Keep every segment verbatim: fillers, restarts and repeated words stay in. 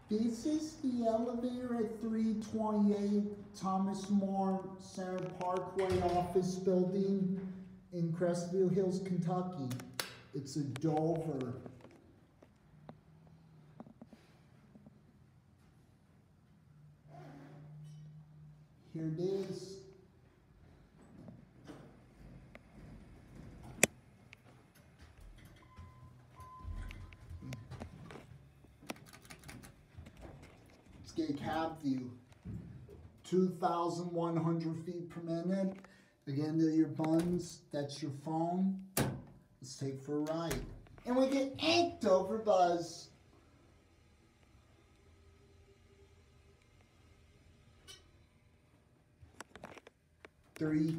This is the elevator at three twenty-eight Thomas More Center Parkway office building in Crestview Hills, Kentucky. It's a Dover. Here it is. Let's get a cab view. two thousand one hundred feet per minute. Again, to your buns, that's your phone. Let's take for a ride. And we get eight Dover Buzz. Three.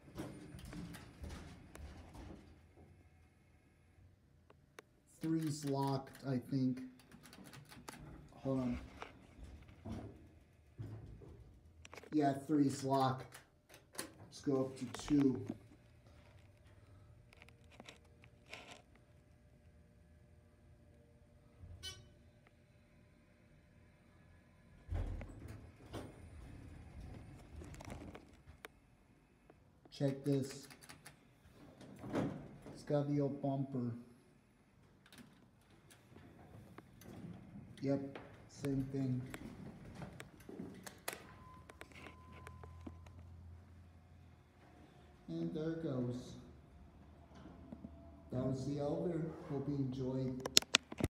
Three's locked, I think. Hold on. Yeah, three's locked. Let's go up to two. Check this. It's got the old bumper. Yep, same thing. And there it goes. That was the elevator. Hope you enjoyed.